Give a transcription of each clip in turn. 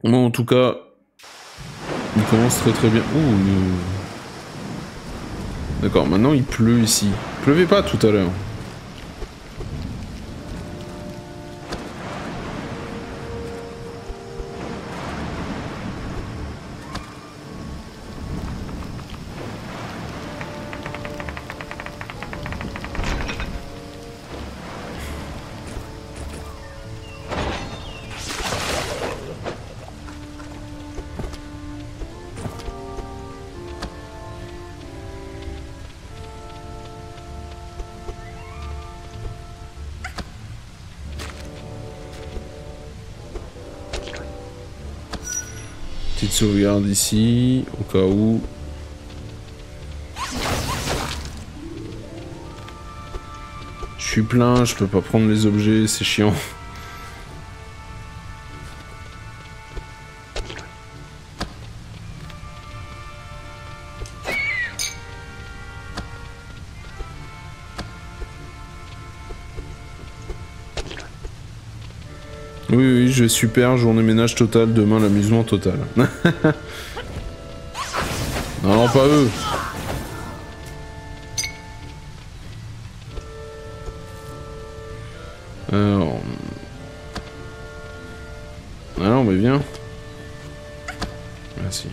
Bon, en tout cas, il commence très très bien. Ouh, d'accord, maintenant il pleut ici. Il pleuvait pas tout à l'heure. Petite sauvegarde ici, au cas où. Je suis plein, je peux pas prendre les objets, c'est chiant. Oui, oui, je vais super, journée ménage totale, demain l'amusement total. Non, non, pas eux. Alors... Ah non, mais viens. Merci.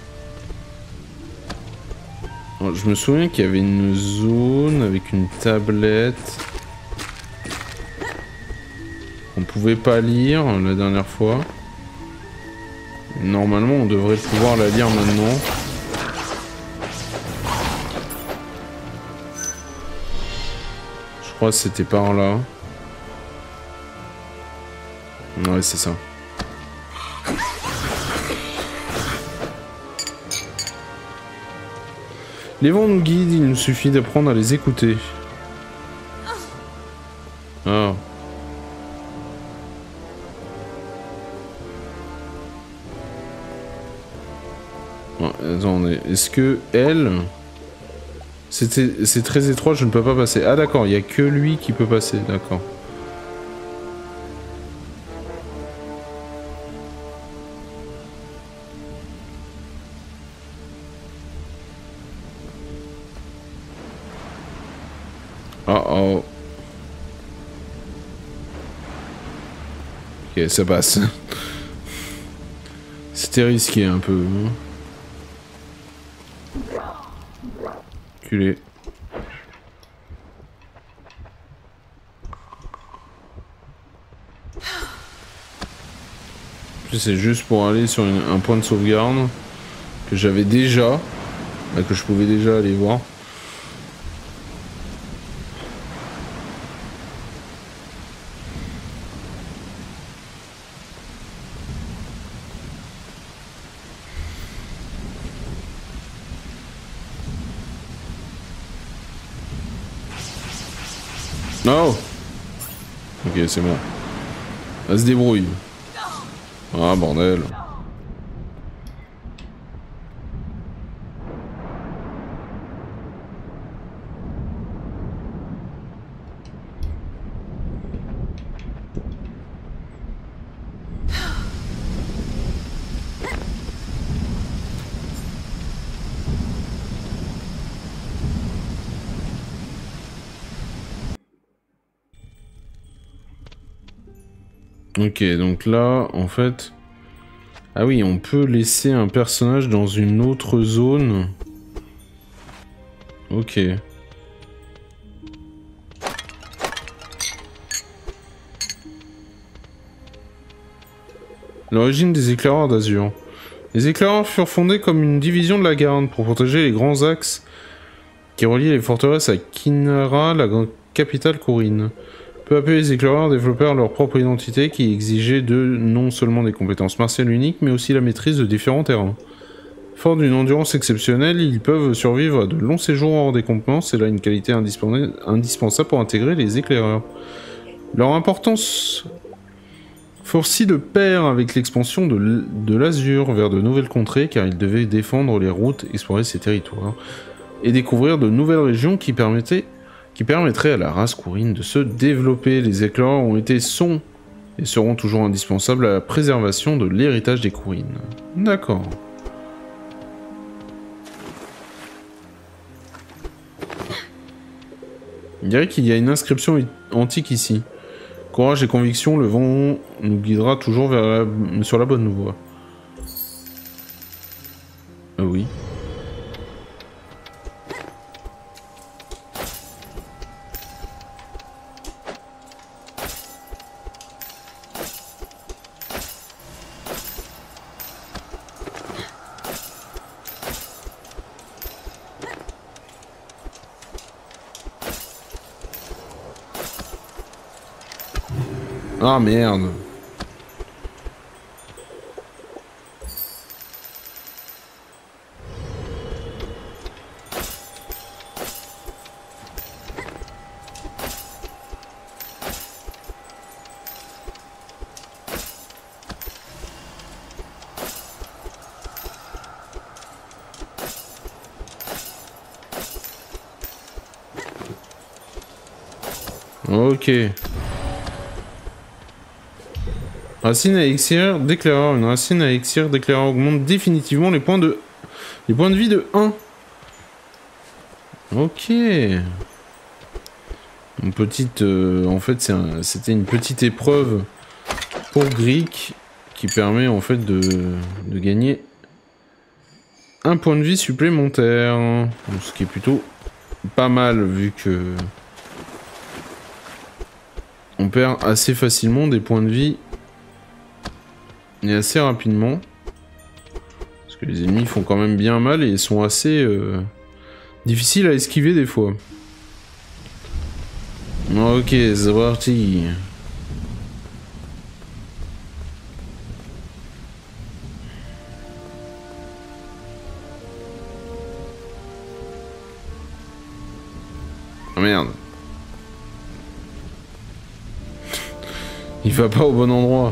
Alors, je me souviens qu'il y avait une zone avec une tablette. On pouvait pas lire la dernière fois. Normalement, on devrait pouvoir la lire maintenant. Je crois que c'était par là. Ouais, c'est ça. Les vents nous guident, il nous suffit d'apprendre à les écouter. Ah. Attendez, est-ce que elle... C'est très étroit, je ne peux pas passer. Ah d'accord, il n'y a que lui qui peut passer, d'accord. Oh oh. Ok, ça passe. C'était risqué un peu. Culé. C'est juste pour aller sur un point de sauvegarde que j'avais déjà, que je pouvais déjà aller voir. Oh. Ok, c'est bon. Elle se débrouille. Ah, bordel. Ok, donc là, en fait... Ah oui, on peut laisser un personnage dans une autre zone. Ok. L'origine des éclaireurs d'Azur. Les éclaireurs furent fondés comme une division de la garde pour protéger les grands axes qui relient les forteresses à Kinara, la capitale courine. Peu à peu, les éclaireurs développèrent leur propre identité qui exigeait d'eux non seulement des compétences martiales uniques, mais aussi la maîtrise de différents terrains. Forts d'une endurance exceptionnelle, ils peuvent survivre à de longs séjours hors des campements, c'est là une qualité indispensable pour intégrer les éclaireurs. Leur importance forcit de pair avec l'expansion de l'Azur vers de nouvelles contrées, car ils devaient défendre les routes, explorer ces territoires, et découvrir de nouvelles régions qui permettraient à la race courine de se développer. Les éclaireurs sont et seront toujours indispensables à la préservation de l'héritage des Kourines. D'accord. Il dirait qu'il y a une inscription antique ici. Courage et conviction, le vent nous guidera toujours sur la bonne voie. Oui. Ah merde. Ok. Racine à élixir d'éclaireur. Une racine à élixir d'éclaireur augmente définitivement les points de vie de 1. Ok. Une petite... en fait, c'était une petite épreuve pour Greek qui permet en fait de gagner un point de vie supplémentaire. Ce qui est plutôt pas mal vu que on perd assez facilement des points de vie et assez rapidement. Parce que les ennemis font quand même bien mal et sont assez difficiles à esquiver des fois. Ok, c'est parti. Oh merde. Il va pas au bon endroit.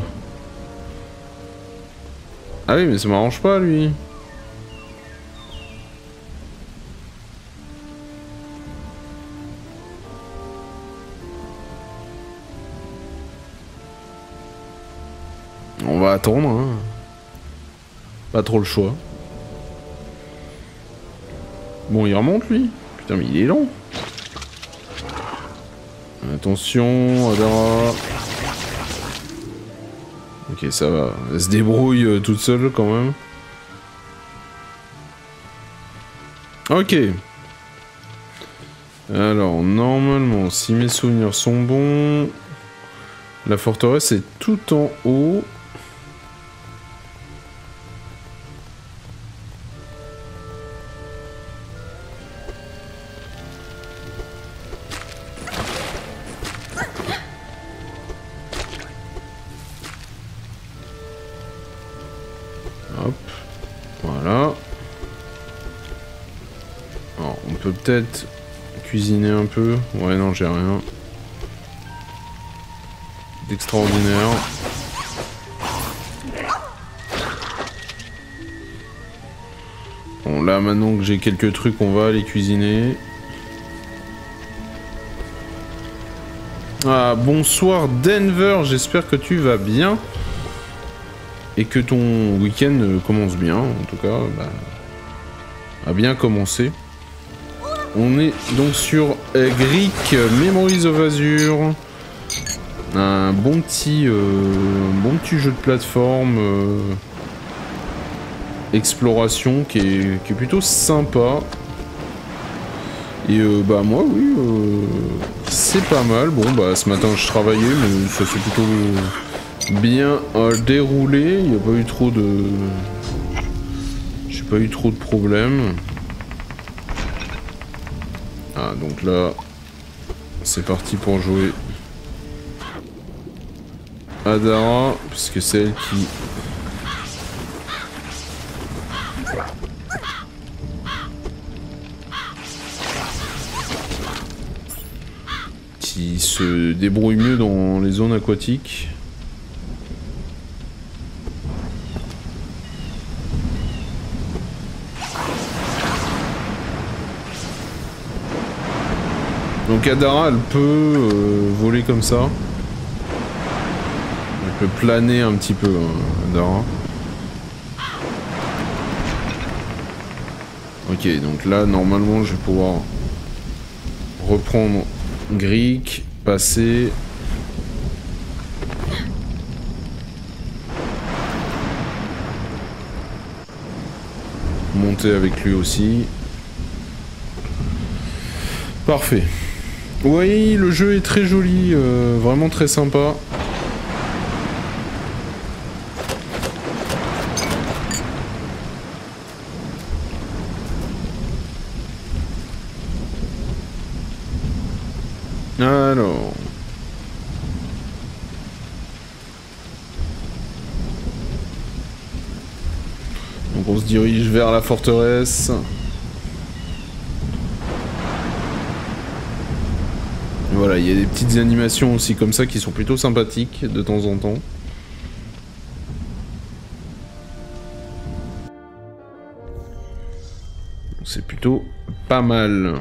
Ah oui, mais ça m'arrange pas, lui. On va attendre, hein. Pas trop le choix. Bon, il remonte, lui. Putain, mais il est long. Attention, Adara. Ok, ça va. Elle se débrouille toute seule, quand même. Ok. Alors, normalement, si mes souvenirs sont bons... La forteresse est tout en haut. Hop. Voilà. Alors, on peut peut-être cuisiner un peu. Ouais, non, j'ai rien d'extraordinaire. Bon, là, maintenant que j'ai quelques trucs, on va aller cuisiner. Ah, bonsoir Denver, j'espère que tu vas bien. Et que ton week-end commence bien, en tout cas, bah, a bien commencé. On est donc sur Greek Memories of Azure. Un bon petit jeu de plateforme exploration qui est plutôt sympa. Et bah moi oui, c'est pas mal. Bon bah ce matin je travaillais mais ça s'est plutôt bien déroulé. Il n'y a pas eu trop de... J'ai pas eu trop de problèmes. Ah donc là c'est parti pour jouer Adara, puisque c'est elle qui se débrouille mieux dans les zones aquatiques. Donc Adara elle peut voler comme ça. peux planer un petit peu, Dara. Ok, donc là, normalement, je vais pouvoir reprendre Greek, passer... monter avec lui aussi. Parfait. Oui, le jeu est très joli, vraiment très sympa. Alors... donc on se dirige vers la forteresse. Voilà, il y a des petites animations aussi comme ça qui sont plutôt sympathiques de temps en temps. C'est plutôt pas mal.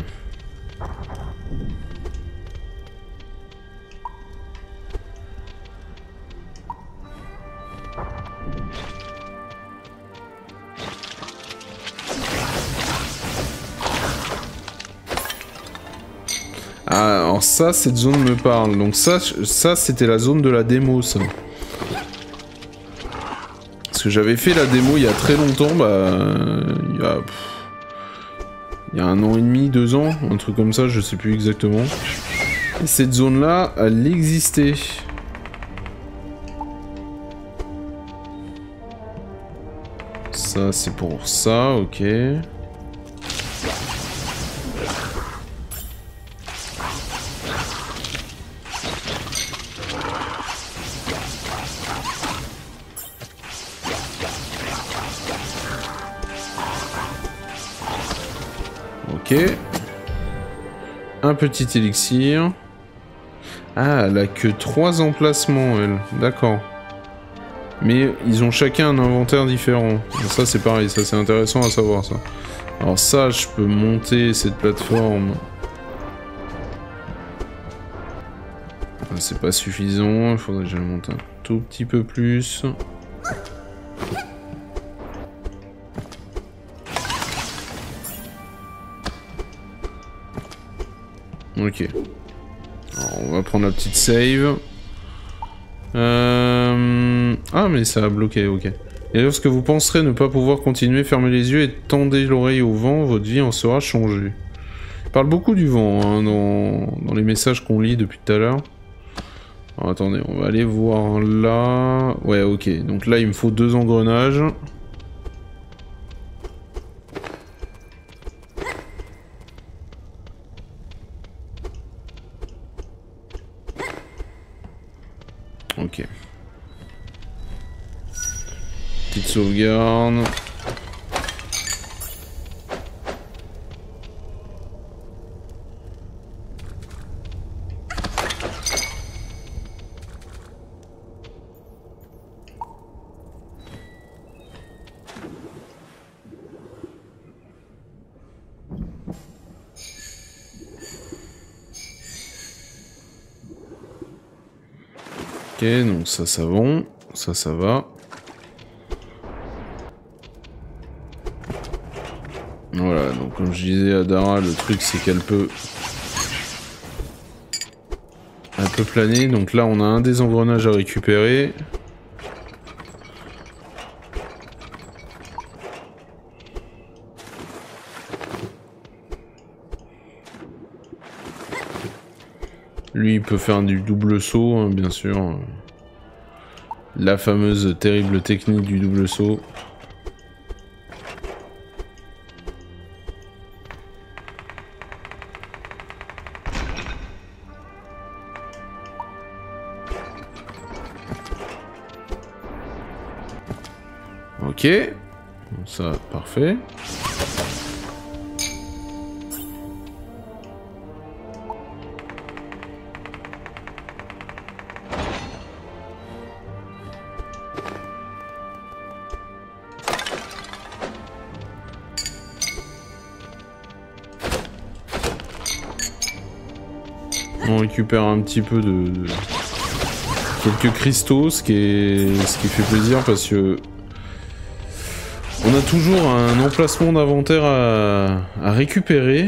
Ah, alors ça, cette zone me parle. Donc ça c'était la zone de la démo, ça. Parce que j'avais fait la démo il y a très longtemps, il y a 1 an et demi, 2 ans, un truc comme ça, je sais plus exactement. Et cette zone-là, elle existait. Ça, c'est pour ça, ok. Ok. Un petit élixir. Ah, elle a que 3 emplacements, elle. D'accord. Mais ils ont chacun un inventaire différent. Ça, c'est pareil. Ça, c'est intéressant à savoir, ça. Alors ça, je peux monter cette plateforme. C'est pas suffisant. Il faudrait que je la monte un tout petit peu plus. Ok. Alors, on va prendre la petite save. Ah, mais ça a bloqué, ok. Et lorsque vous penserez ne pas pouvoir continuer, fermez les yeux et tendez l'oreille au vent, votre vie en sera changée. Il parle beaucoup du vent hein, dans les messages qu'on lit depuis tout à l'heure. Alors attendez, on va aller voir là... Ouais, ok. Donc là, il me faut 2 engrenages. Ok. Petite sauvegarde. Ok, donc ça bon. Ça va. Voilà, donc comme je disais à Dara, le truc c'est qu'elle peut... Elle peut planer, donc là on a un des engrenages à récupérer. Lui il peut faire du double saut, hein, bien sûr. La fameuse terrible technique du double saut. Ok, ça, parfait. On récupère un petit peu de quelques cristaux, ce qui fait plaisir parce que on a toujours un emplacement d'inventaire à récupérer.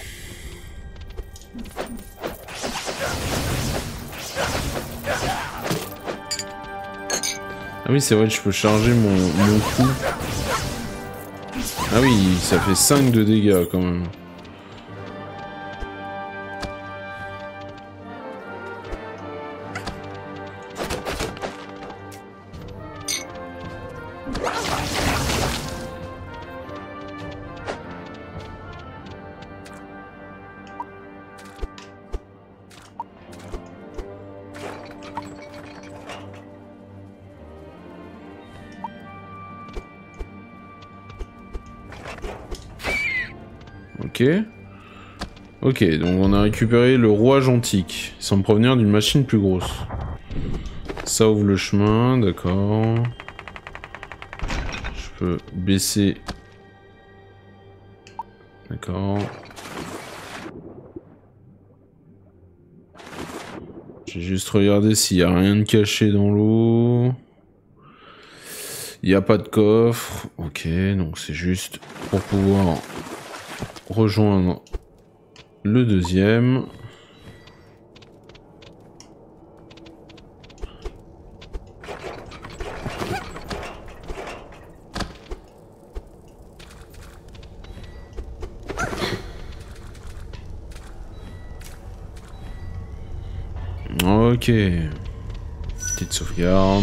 Ah oui, c'est vrai, je peux charger mon coup. Ah oui, ça fait 5 de dégâts quand même. Ok. Ok, donc on a récupéré le rouage antique, sans provenir d'une machine plus grosse. Ça ouvre le chemin, d'accord. Je peux baisser. D'accord. J'ai juste regardé s'il n'y a rien de caché dans l'eau. Il n'y a pas de coffre. Ok, donc c'est juste pour pouvoir rejoindre le deuxième. Ok. Petite sauvegarde.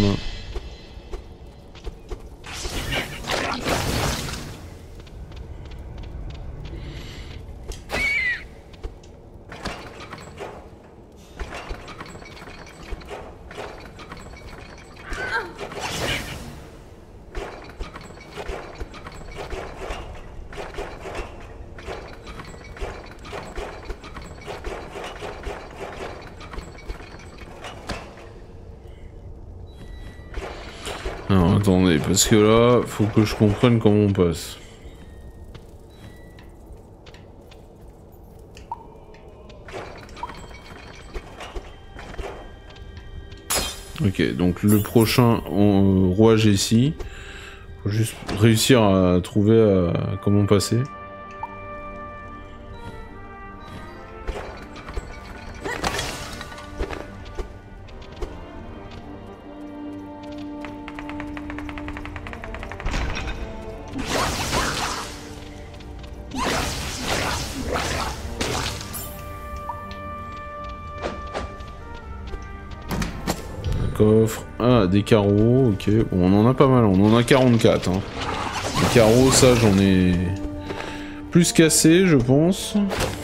Alors attendez, parce que là, faut que je comprenne comment on passe. Ok, donc le prochain rouage ici. Faut juste réussir à trouver comment passer. Coffre. Ah, des carreaux, ok. Bon, on en a pas mal, on en a 44. Hein. Les carreaux, ça, j'en ai plus qu'assez, je pense.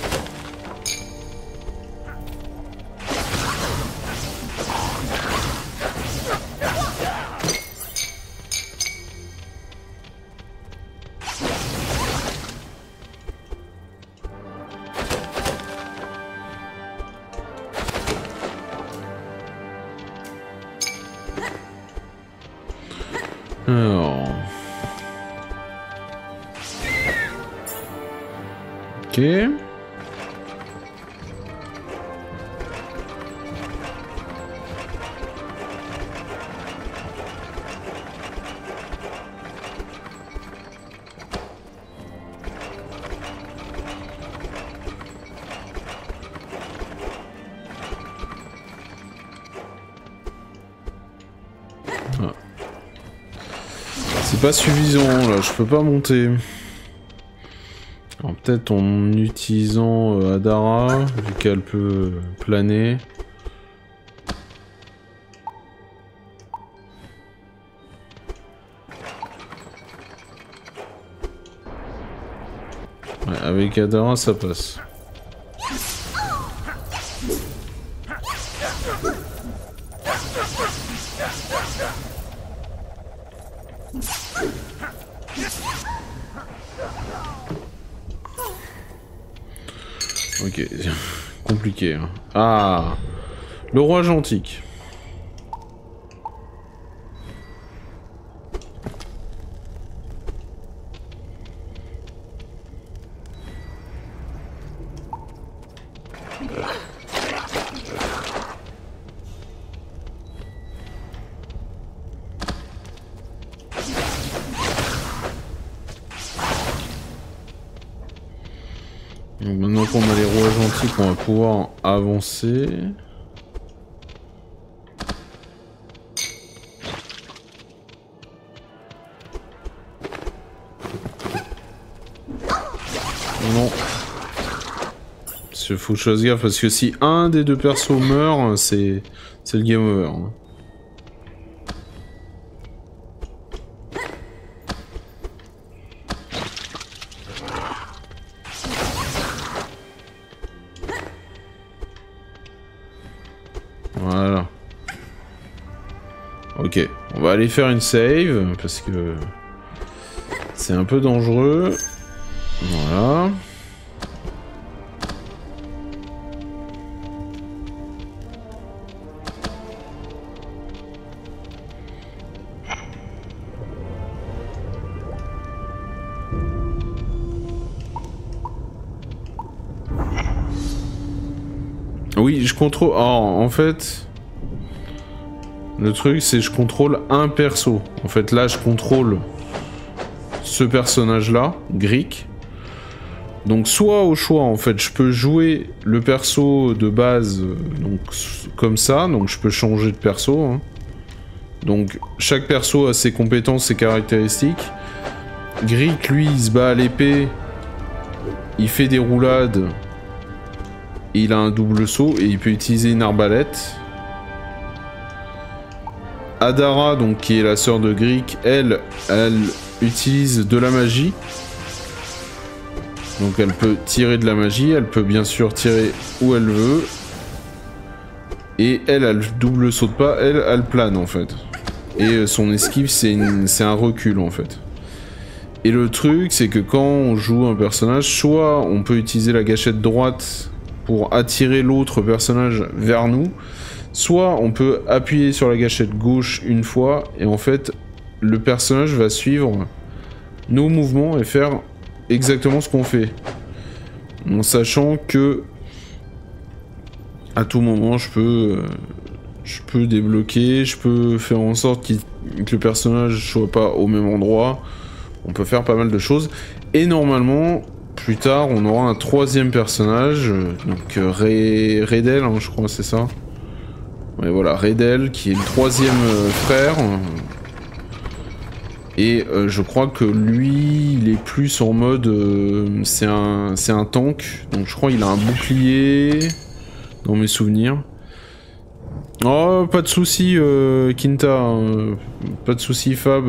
Alors... Ok. Ah. C'est pas suffisant là, je peux pas monter. Alors peut-être en utilisant Adara, vu qu'elle peut planer. Ouais, avec Adara ça passe. Ok, compliqué. Hein. Ah, le rouage antique. Donc maintenant qu'on a les rouages antiques, on va pouvoir avancer. Non. Il faut que je fasse gaffe parce que si un des deux persos meurt, c'est le game over. Voilà. Ok, on va aller faire une save parce que c'est un peu dangereux. Voilà. Oui, je contrôle... Oh, en fait... Le truc, c'est que je contrôle un perso. En fait, là, je contrôle ce personnage-là, Greek. Donc, soit au choix, en fait, je peux jouer le perso de base, donc comme ça. Donc, je peux changer de perso. Hein. Donc, chaque perso a ses compétences, ses caractéristiques. Greek, lui, il se bat à l'épée. Il fait des roulades. Il a un double saut et il peut utiliser une arbalète. Adara, donc qui est la sœur de Greek, elle utilise de la magie. Donc elle peut tirer de la magie, elle peut bien sûr tirer où elle veut. Et elle a le double saut de pas, elle plane en fait. Et son esquive c'est un recul en fait. Et le truc c'est que quand on joue un personnage, soit on peut utiliser la gâchette droite pour attirer l'autre personnage vers nous, soit on peut appuyer sur la gâchette gauche une fois et en fait le personnage va suivre nos mouvements et faire exactement ce qu'on fait, en sachant que à tout moment je peux débloquer, je peux faire en sorte que le personnage soit pas au même endroit. On peut faire pas mal de choses et normalement plus tard on aura un troisième personnage, donc Redel, hein, je crois c'est ça. Ouais, voilà, Redel qui est le troisième frère. Et je crois que lui, il est plus en mode... c'est un tank. Donc je crois qu'il a un bouclier. Dans mes souvenirs. Oh, pas de soucis, Kinta. Pas de soucis, Fab.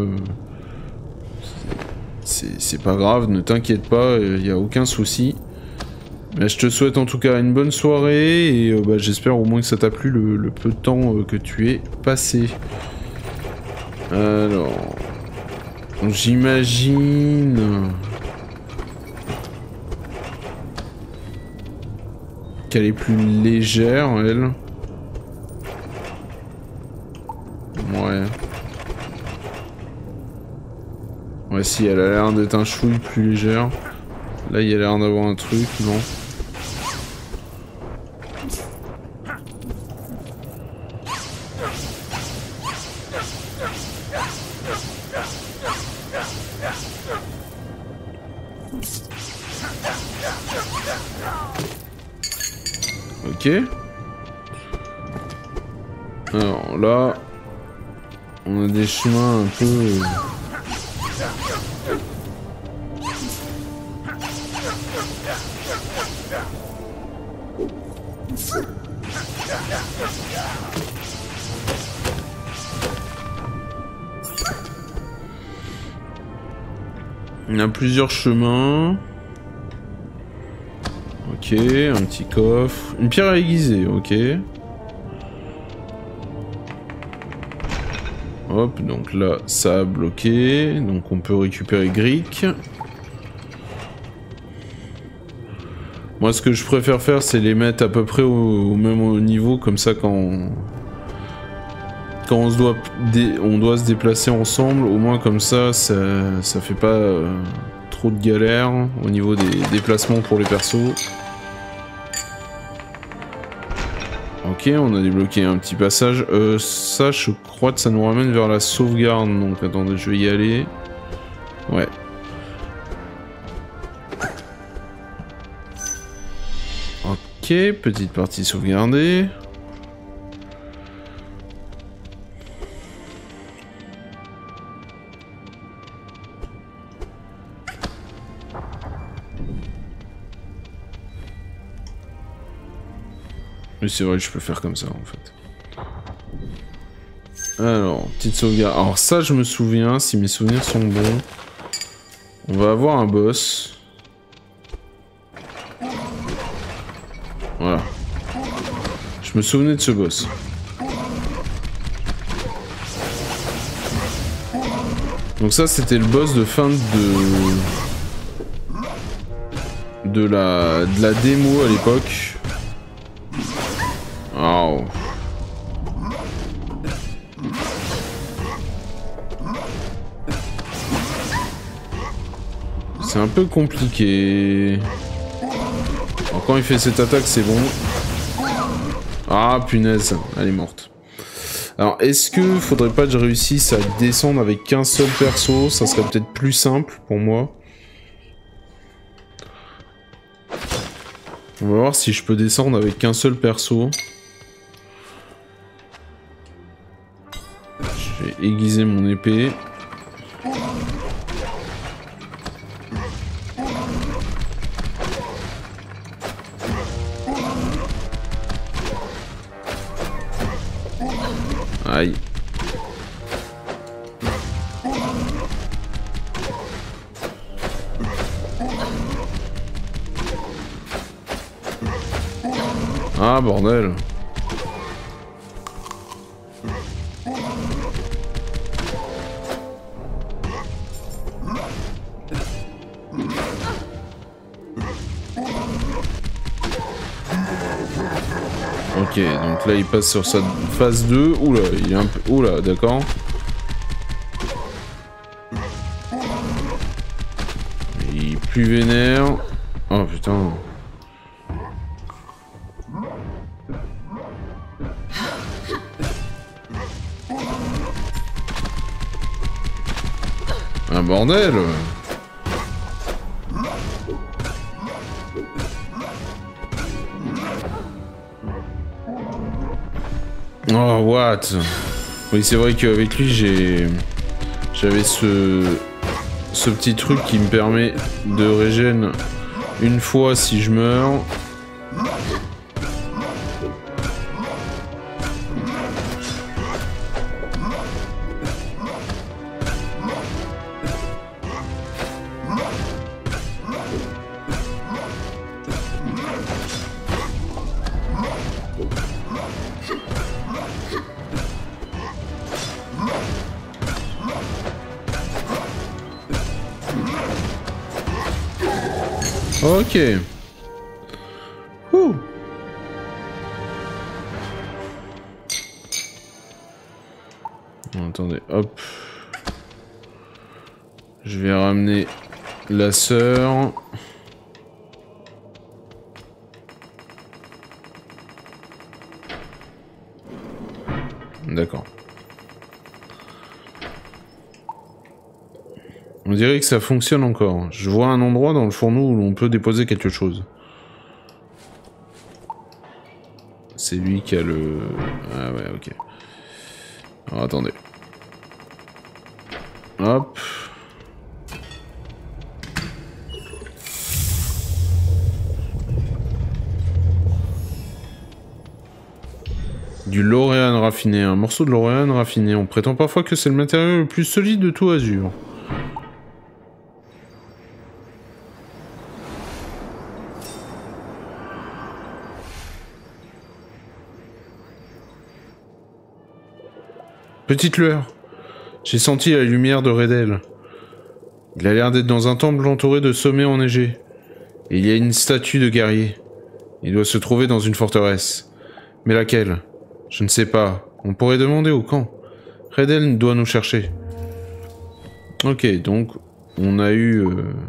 C'est pas grave, ne t'inquiète pas, il n'y a aucun souci. Mais je te souhaite en tout cas une bonne soirée et j'espère au moins que ça t'a plu le peu de temps que tu es passé. Alors... J'imagine... qu'elle est plus légère, elle. Ouais. Ouais, si, elle a l'air d'être un chouille plus légère. Là, il y a l'air d'avoir un truc, non? Ok. Alors là, on a des chemins un peu... Il y a plusieurs chemins. Ok, un petit coffre. Une pierre à aiguiser, ok. Hop, donc là, ça a bloqué. Donc on peut récupérer Greek. Moi, ce que je préfère faire, c'est les mettre à peu près au même niveau. Comme ça, quand on doit se déplacer ensemble, au moins comme ça fait pas trop de galères au niveau des déplacements pour les persos. Ok, on a débloqué un petit passage. Ça, je crois que ça nous ramène vers la sauvegarde. Donc, attendez, je vais y aller. Ouais. Ok, petite partie sauvegardée. Mais c'est vrai que je peux faire comme ça en fait. Alors, petite sauvegarde. Alors ça je me souviens, si mes souvenirs sont bons. On va avoir un boss. Voilà. Je me souvenais de ce boss. Donc ça c'était le boss de fin de la démo à l'époque. Waouh. C'est un peu compliqué. Alors quand il fait cette attaque c'est bon. Ah punaise, elle est morte. Alors est-ce que faudrait pas que je réussisse à descendre avec qu'un seul perso? Ça serait peut-être plus simple pour moi. On va voir si je peux descendre avec qu'un seul perso. Je vais aiguiser mon épée. Aïe. Ah bordel. Ok, donc là il passe sur sa phase 2. Oula, il est un peu... Oula, d'accord. Il est plus vénère. Oh putain. Un bordel. Oh, what? Oui, c'est vrai qu'avec lui, j'avais ce petit truc qui me permet de régène une fois si je meurs. Ok. Ouh. Attendez, hop. Je vais ramener la sœur. D'accord. On dirait que ça fonctionne encore. Je vois un endroit dans le fourneau où l'on peut déposer quelque chose. C'est lui qui a le... Ah ouais, ok. Alors attendez. Hop. Du lauréane raffiné. Un morceau de lauréane raffiné. On prétend parfois que c'est le matériau le plus solide de tout Azur. Petite lueur. J'ai senti la lumière de Redel. Il a l'air d'être dans un temple entouré de sommets enneigés. Et il y a une statue de guerrier. Il doit se trouver dans une forteresse. Mais laquelle? Je ne sais pas. On pourrait demander au camp. Redel doit nous chercher. Ok, donc on a eu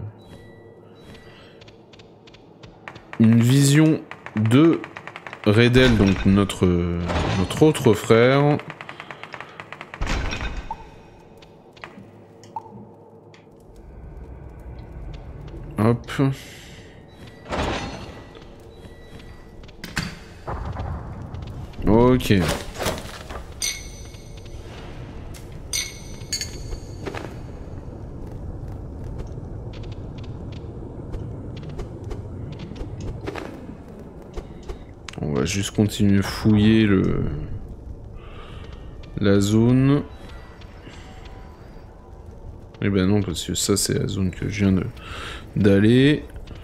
une vision de Redel, donc notre autre frère. Hop. Ok. On va juste continuer à fouiller la zone. Eh ben non, parce que ça c'est la zone que je viens d'aller.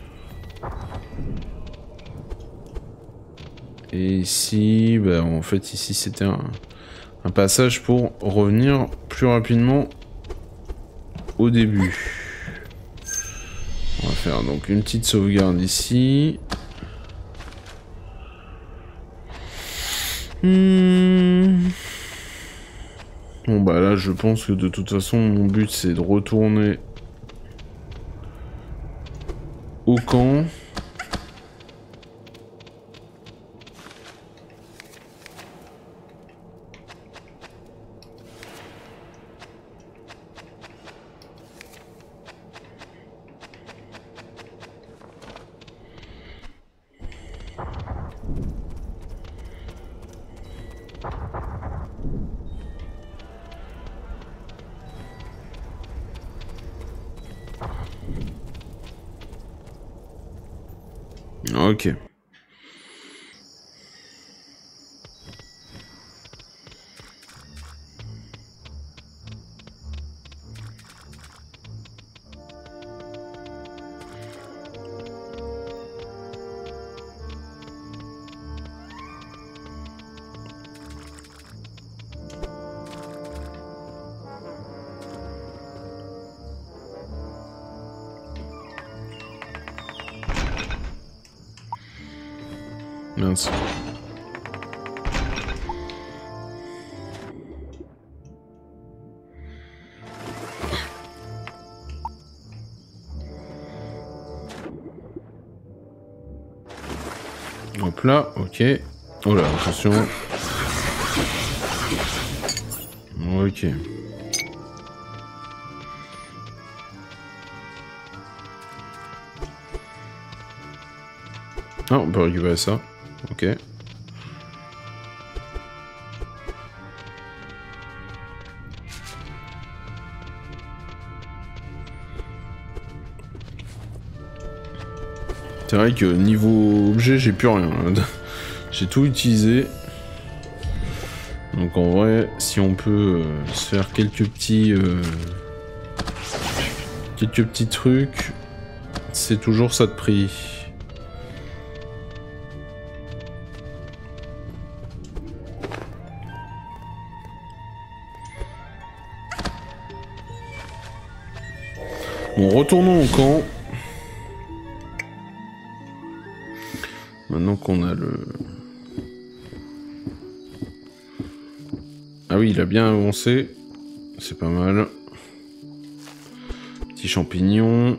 Et ici, bah en fait ici c'était un passage pour revenir plus rapidement au début. On va faire donc une petite sauvegarde ici. Bon bah là je pense que de toute façon mon but c'est de retourner au camp. Ok. Mince. Hop là, ok. Oh là, attention. Ok. Ah, on peut récupérer ça. Ok. C'est vrai que niveau objet, j'ai plus rien. J'ai tout utilisé. Donc en vrai, si on peut se faire quelques petits trucs, c'est toujours ça de prix. Bon, retournons au camp. Maintenant qu'on a le... Ah oui, il a bien avancé. C'est pas mal. Petit champignon.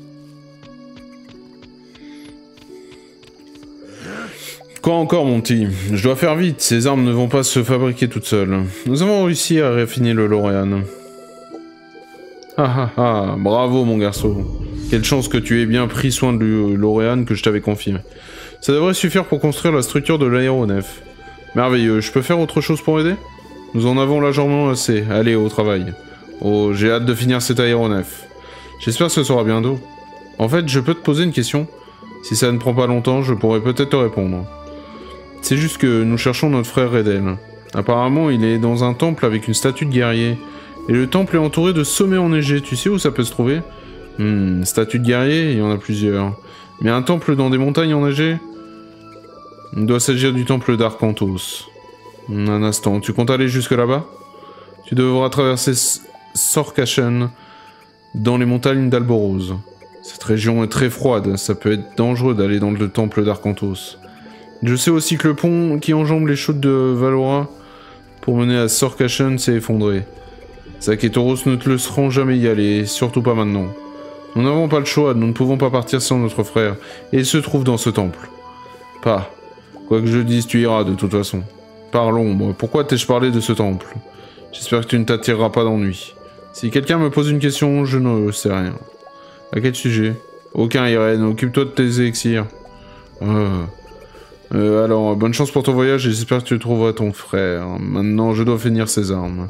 Quoi encore, mon petit? Je dois faire vite, ces armes ne vont pas se fabriquer toutes seules. Nous avons réussi à raffiner le Lorian. Ah ah ah, bravo mon garçon. Quelle chance que tu aies bien pris soin de Lorian que je t'avais confié. Ça devrait suffire pour construire la structure de l'aéronef. Merveilleux, je peux faire autre chose pour aider? Nous en avons largement assez, allez au travail. Oh, j'ai hâte de finir cet aéronef. J'espère que ce sera bientôt. En fait, je peux te poser une question? Si ça ne prend pas longtemps, je pourrais peut-être te répondre. C'est juste que nous cherchons notre frère Redel. Apparemment, il est dans un temple avec une statue de guerrier. Et le temple est entouré de sommets enneigés, tu sais où ça peut se trouver? Statue de guerrier, il y en a plusieurs. Mais un temple dans des montagnes enneigées? Il doit s'agir du temple d'Arcantos. Un instant, tu comptes aller jusque là-bas? Tu devras traverser Sorkashen dans les montagnes d'Alborose. Cette région est très froide, ça peut être dangereux d'aller dans le temple d'Arcantos. Je sais aussi que le pont qui enjambe les chutes de Valora pour mener à Sorkashen s'est effondré. Zack et Tauros ne te laisseront jamais y aller, surtout pas maintenant. Nous n'avons pas le choix, nous ne pouvons pas partir sans notre frère, et il se trouve dans ce temple. Pas. Quoi que je dise, tu iras de toute façon. Parlons, moi, pourquoi t'ai-je parlé de ce temple? J'espère que tu ne t'attireras pas d'ennui. Si quelqu'un me pose une question, je ne sais rien. À quel sujet? Aucun, Irène, occupe-toi de tes élixirs. Alors, bonne chance pour ton voyage et j'espère que tu trouveras ton frère. Maintenant, je dois finir ses armes.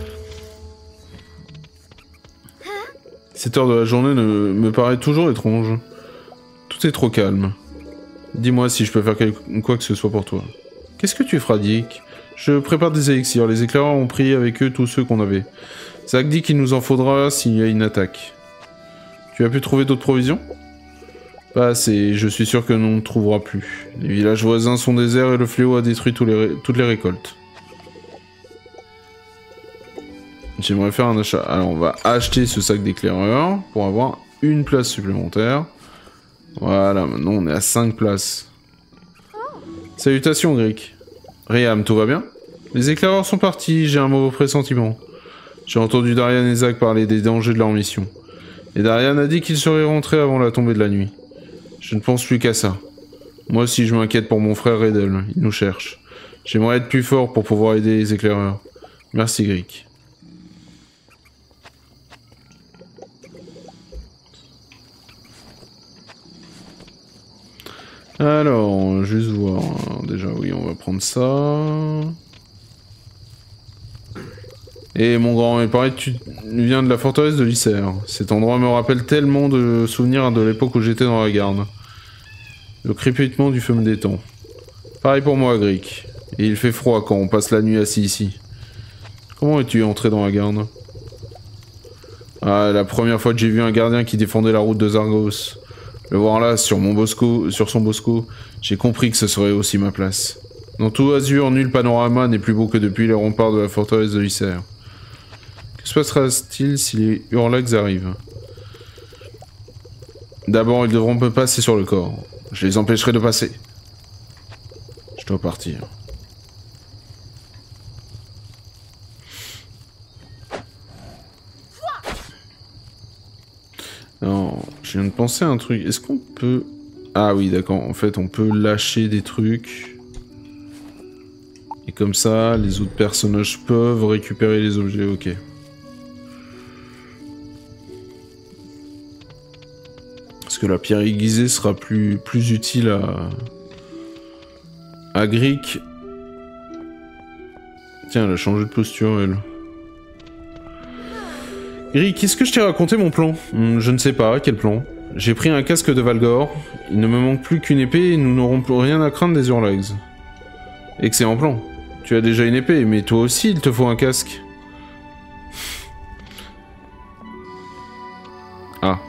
Cette heure de la journée me paraît toujours étrange. Tout est trop calme. Dis-moi si je peux faire quoi que ce soit pour toi. Qu'est-ce que tu feras, Dick? Je prépare des élixirs. Les éclaireurs ont pris avec eux tous ceux qu'on avait. Zach dit qu'il nous en faudra s'il y a une attaque. Tu as pu trouver d'autres provisions? Pas assez, je suis sûr que l'on ne trouvera plus. Les villages voisins sont déserts et le fléau a détruit toutes les récoltes. J'aimerais faire un achat. Alors on va acheter ce sac d'éclaireur pour avoir une place supplémentaire. Voilà, maintenant on est à 5 places. Salutations, Grick. Riam, tout va bien? Les éclaireurs sont partis, j'ai un mauvais pressentiment. J'ai entendu Darian et Zach parler des dangers de leur mission. Et Darian a dit qu'ils seraient rentrés avant la tombée de la nuit. Je ne pense plus qu'à ça. Moi aussi je m'inquiète pour mon frère Redel, il nous cherche. J'aimerais être plus fort pour pouvoir aider les éclaireurs. Merci, Grick. Alors, juste voir. Alors, déjà, oui, on va prendre ça. Et mon grand, il paraît que tu viens de la forteresse de Lysaire. Cet endroit me rappelle tellement de souvenirs de l'époque où j'étais dans la garde. Le crépitement du feu me détend. Pareil pour moi, Grick. Et il fait froid quand on passe la nuit assis ici. Comment es-tu entré dans la garde? Ah, la première fois que j'ai vu un gardien qui défendait la route de Zargos. Le voir là, sur son bosco, j'ai compris que ce serait aussi ma place. Dans tout Azur, nul panorama n'est plus beau que depuis les remparts de la forteresse de Lysaire. Que se passera-t-il si les Hurlags arrivent? D'abord, ils devront me passer sur le corps. Je les empêcherai de passer. Je dois partir. Non, je viens de penser à un truc. Est-ce qu'on peut... Ah oui, d'accord. En fait, on peut lâcher des trucs. Et comme ça, les autres personnages peuvent récupérer les objets. Ok. Parce que la pierre aiguisée sera plus utile à Grick. Tiens, elle a changé de posture, elle. Grick, qu'est-ce que je t'ai raconté mon plan? Je ne sais pas, quel plan? J'ai pris un casque de Valgor. Il ne me manque plus qu'une épée et nous n'aurons plus rien à craindre des Hurlags. Excellent plan. Tu as déjà une épée, mais toi aussi il te faut un casque. Ah.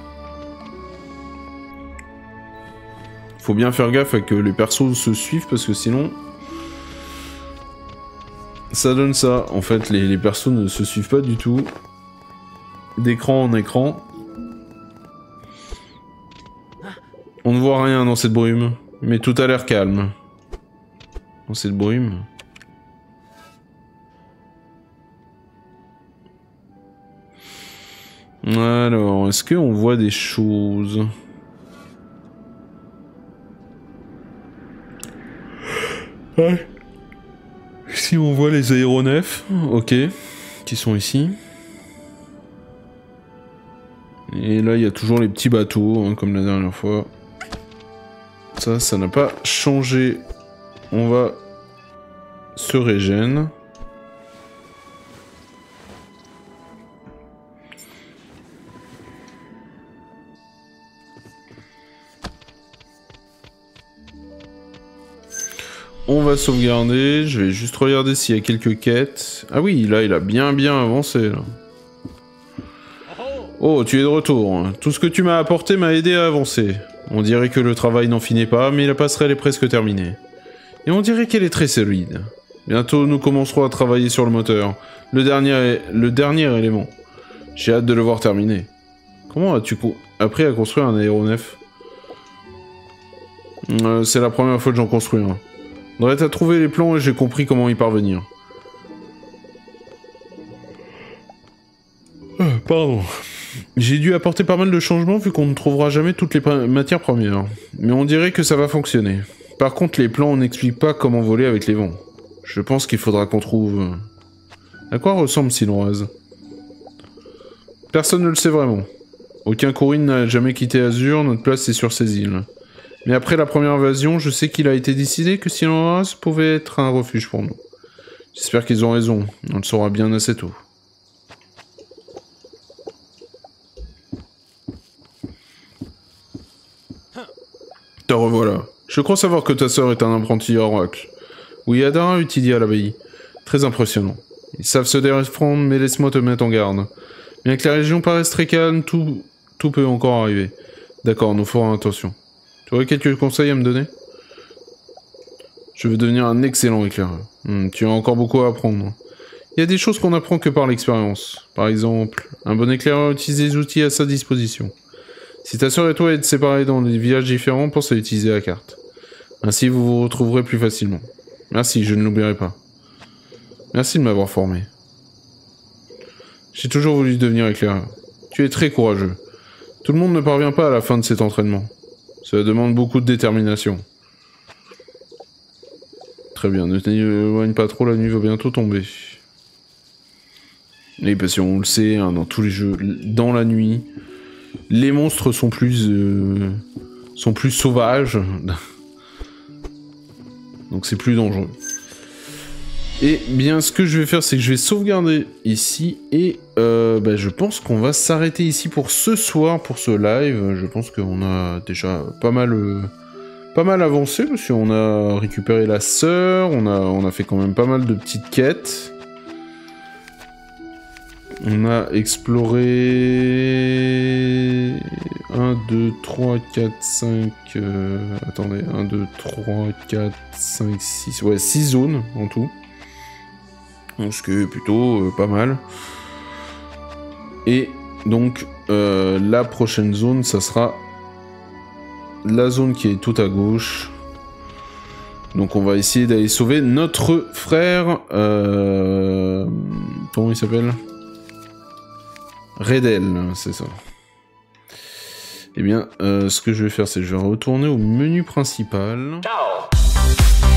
Faut bien faire gaffe à que les persos se suivent parce que sinon... Ça donne ça. En fait, les persos ne se suivent pas du tout. D'écran en écran. On ne voit rien dans cette brume, mais tout a l'air calme. Dans cette brume. Alors, est-ce qu'on voit des choses? Ouais. Si on voit les aéronefs, ok, qui sont ici. Et là, il y a toujours les petits bateaux, hein, comme la dernière fois. Ça n'a pas changé. On va se régène. On va sauvegarder. Je vais juste regarder s'il y a quelques quêtes. Ah oui, là, il a bien avancé, là. Oh, tu es de retour. Tout ce que tu m'as apporté m'a aidé à avancer. On dirait que le travail n'en finit pas, mais la passerelle est presque terminée. Et on dirait qu'elle est très solide. Bientôt, nous commencerons à travailler sur le moteur. Le dernier élément. J'ai hâte de le voir terminer. Comment as-tu appris à construire un aéronef? C'est la première fois que j'en construis un. Dredd a trouvé les plans et j'ai compris comment y parvenir. Pardon. J'ai dû apporter pas mal de changements vu qu'on ne trouvera jamais toutes les matières premières. Mais on dirait que ça va fonctionner. Par contre, les plans n'expliquent pas comment voler avec les vents. Je pense qu'il faudra qu'on trouve... À quoi ressemble Sinoise? Personne ne le sait vraiment. Aucun Khourin n'a jamais quitté Azur, notre place est sur ces îles. Mais après la première invasion, je sais qu'il a été décidé que Sil'Aurus pouvait être un refuge pour nous. J'espère qu'ils ont raison, on le saura bien assez tôt. Te revoilà. Je crois savoir que ta sœur est un apprenti oracle. Oui, Adara étudié à l'abbaye. Très impressionnant. Ils savent se défendre, mais laisse-moi te mettre en garde. Bien que la région paraisse très calme, tout peut encore arriver. D'accord, nous ferons attention. Tu aurais quelques conseils à me donner? Je veux devenir un excellent éclaireur. Tu as encore beaucoup à apprendre. Il y a des choses qu'on apprend que par l'expérience. Par exemple, un bon éclaireur utilise des outils à sa disposition. Si ta sœur et toi êtes séparés dans des villages différents, pense à utiliser la carte. Ainsi vous vous retrouverez plus facilement. Merci, je ne l'oublierai pas. Merci de m'avoir formé. J'ai toujours voulu devenir éclaireur. Tu es très courageux. Tout le monde ne parvient pas à la fin de cet entraînement. Cela demande beaucoup de détermination. Très bien, ne t'éloigne pas trop, la nuit va bientôt tomber. Et parce qu'on le sait, hein, dans tous les jeux, dans la nuit, les monstres sont plus sauvages. Donc c'est plus dangereux. Et bien ce que je vais faire, c'est que je vais sauvegarder ici. Et je pense qu'on va s'arrêter ici pour ce soir, pour ce live. Je pense qu'on a déjà pas mal avancé, parce qu'on a récupéré la sœur, on a fait quand même pas mal de petites quêtes. On a exploré 1, 2, 3, 4, 5... attendez, 1, 2, 3, 4, 5, 6... Ouais, 6 zones en tout. Ce qui est plutôt pas mal. Et donc, la prochaine zone, ça sera la zone qui est tout à gauche. Donc on va essayer d'aller sauver notre frère... comment il s'appelle ? Redel, c'est ça. Eh bien, ce que je vais faire, c'est que je vais retourner au menu principal. Ciao.